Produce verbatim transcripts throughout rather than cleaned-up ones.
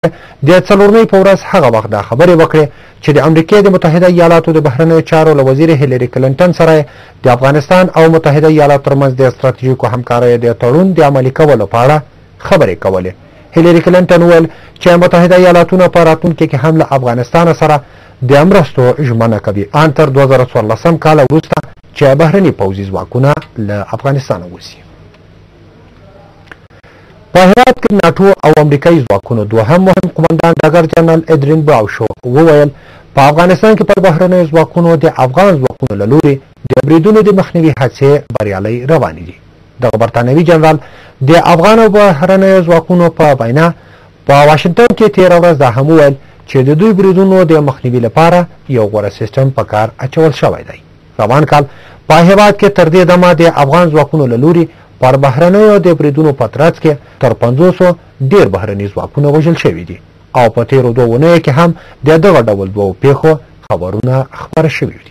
د څلورنۍ په ورځ هغه وخت دا خبرې وکړې چې د امریکا د متحده ایالاتو د بهرنیو چارو له وزیر هیلری کلنټن سره د افغانستان او متحده ایالاتو ترمنځ د ستراتیژیکو همکاریو د تړون د عملي کولو په اړه خبرې کولې. هیلری کلنټن وویل چې متحده ایالاتونه په راتلونکي کې هم له افغانستان سره د مرستو ژمنه کوي ان تر دوه زره څوارلسم کال وروسته چې بهرني پوځي ځواکونه له افغانستان ووځي. په هرات کې ناټو او امریکایي ځواکونو دوهم مهم قومندان ډګر جنرال ادرین براوشو وویل په افغانستان کې پر بهرنیو ځواکونو د افغان ځواکونو له لوري د بریدونو د مخنیوي هڅې بریالۍ روانې دي. دغه برتانوي جنرال د افغان او بهرنیو ځواکونو په وینا په واشنګټن کې تېره ورځ دا هم وویل چې د دوی بریدونو د مخنیوي لپاره یو غوره سیستم په کار اچول شوی دی. روان کال په هېواد کې تر دې دمه د افغان ځواکونو له لوري پر بهرنیو د بریدونو په ترڅ کې تر پنځوسو ډېر بهرني ځواکونه وژل شوي دي او په تېرو دوه اونیو کې هم د دغه ډول دوو پیښو خبرونه خپاره شوي دي.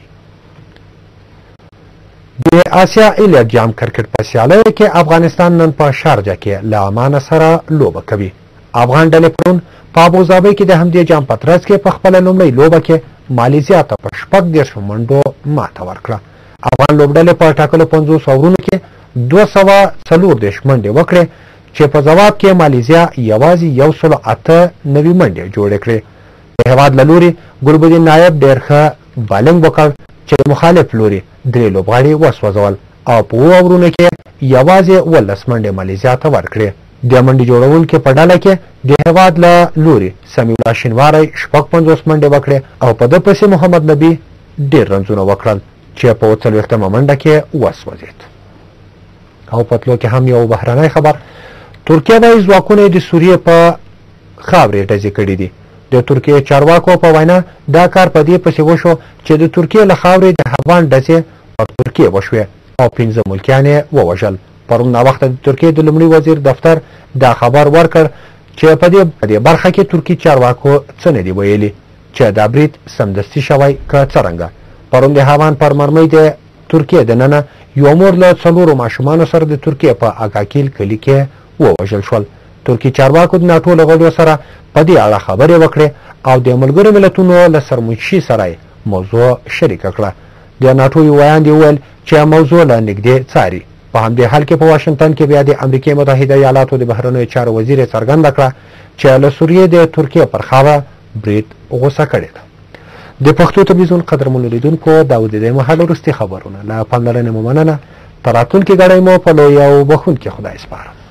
د آسیا ایلیټ جام کرکټ په سیالیو کې افغانستان نن په شارجه کې له عمان سره لوبه کوي. افغان ډلې پرون په ابوظبي کې د همدې جام په ترڅ کې په خپله لومړۍ لوبه کې مالیزیا ته په شپږ دېرشو منډو ماته ورکړه. افغان لوبډلې په ټاکلو پنځوس اورونو کې دوه سوه څلور دېرش منډې وکړې چې په ځواب کې مالیزیا یوازې یو سلو اته نوي منډې جوړې کړې. د هېواد له لوري ګلبدین نایب ډېر ښه بالنګ وکړ چې د مخالف لوري درې لوبغاړي وسوځول او په اووه اورونو کې یوازې اوولس منډې مالیزیا ته ورکړې. د منډې جوړونکو په ډله کې د هېواد له لوري سمیع الله شینواری شپږ پنځوس منډې وکړې او په ده پسې محمد نبي ډېر رنزونه وکړل چې په اووه څلوېښتمه منډه کې وسوځېد. او په تلو کې هم یو بهرنی خبر، ترکیه وایي ځواکونه د سوریې په خاورې ډزې کړي دي. د ترکیې چارواکو په وینا دا کار په دې پسې وشو چې د ترکیې له خاورې د هوان ډزې په ترکیې وشوې او پنځه ملکیان یې ووژل. پرون ناوخته د ترکیې د لومړي وزیر دفتر دا خبر ورکړ چې په دې برخه کې ترکي چارواکو څه نه دي ویلي چې دا برید سمدستي شوی که څرنګه. پرون د هاوان پر مرمۍ د ترکیې دننه یو مور له څلورو ماشومانو سره د ترکیې په اکاکیل کلي کې ووژل شول. ترکي چارواکو د ناټو له غړو سره په دې اړه خبرې وکړې او د ملګرو ملتونو له سرمنشي سره موضوع شریکه کړه. د ناټو یو ویان دی وویل چې موضوع له نږدې څاري. په همدې حال کې په واشنګټن کې بیا د امریکا متحده ایالاتو د بهرنیو چارو وزیر څرګنده کړه چې له سوریې د ترکیې پر خاوره برید غوسه کړې ده. د پښتو تلویزیون قدرمنو لیدونکو دا و د دې مهال وروستي خبرونه. له پاملرنې مو مننه. تر راتلونکي ګړی مو په لوی او بښونکي خدای سپارم.